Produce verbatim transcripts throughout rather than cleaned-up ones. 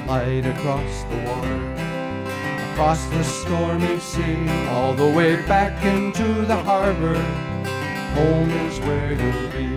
light across the water, across the stormy sea, all the way back into the harbor. Home is where you'll be.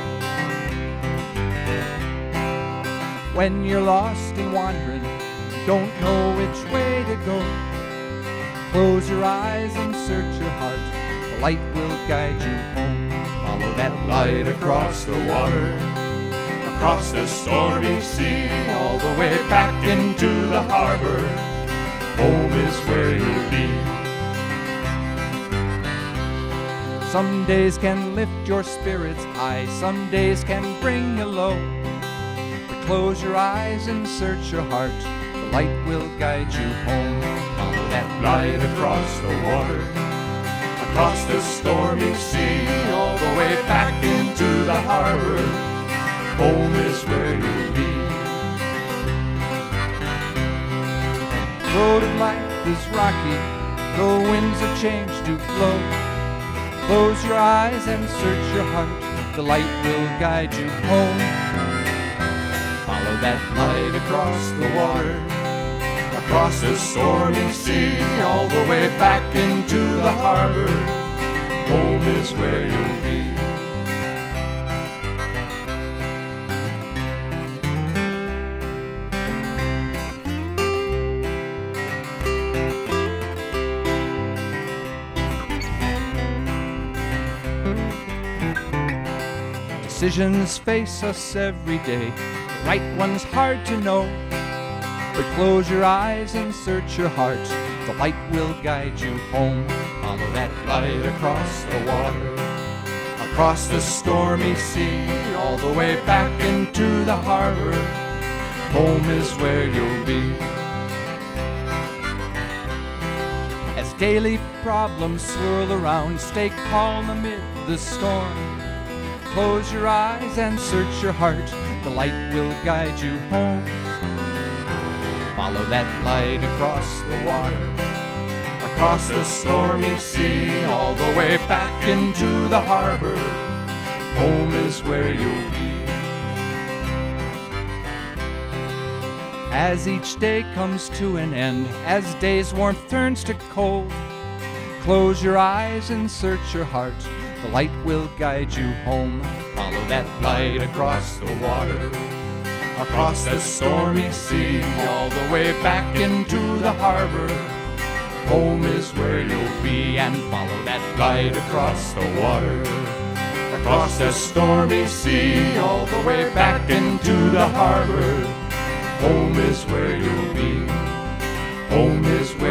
When you're lost and wandering, don't know which way to go, close your eyes and search your heart. The light will guide you home. Follow that light across the water, across the stormy sea, all the way back into the harbor. Home is where you'll be. Some days can lift your spirits high, some days can bring you low. But close your eyes and search your heart. The light will guide you home. Follow that light across the water, across the stormy sea, all the way back into the harbor. Home is where you'll be. The road of life is rocky, the winds of change do blow. Close your eyes and search your heart. The light will guide you home. Follow that light across the water, across the stormy sea, all the way back into the harbor. Home is where you'll be. Decisions face us every day, the right one's hard to know. But close your eyes and search your heart. The light will guide you home. Follow that light across the water, across the stormy sea, all the way back into the harbor. Home is where you'll be. As daily problems swirl around, stay calm amid the storm. Close your eyes and search your heart. The light will guide you home. Follow that light across the water, across the stormy sea, all the way back into the harbor. Home is where you'll be. As each day comes to an end, as day's warmth turns to cold, close your eyes and search your heart. The light will guide you home. Follow that light across the water, across the stormy sea, all the way back into the harbor. Home is where you'll be. And follow that light across the water, across the stormy sea, all the way back into the harbor. Home is where you'll be. Home is where